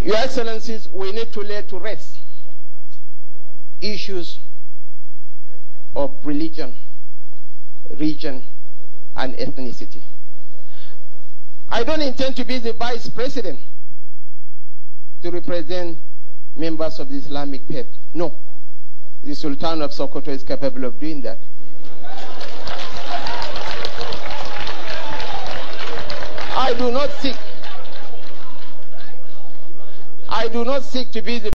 Your Excellencies, we need to lay to rest issues of religion, region, and ethnicity. I don't intend to be the vice president to represent members of the Islamic faith. No. The Sultan of Sokoto is capable of doing that. I do not seek to be the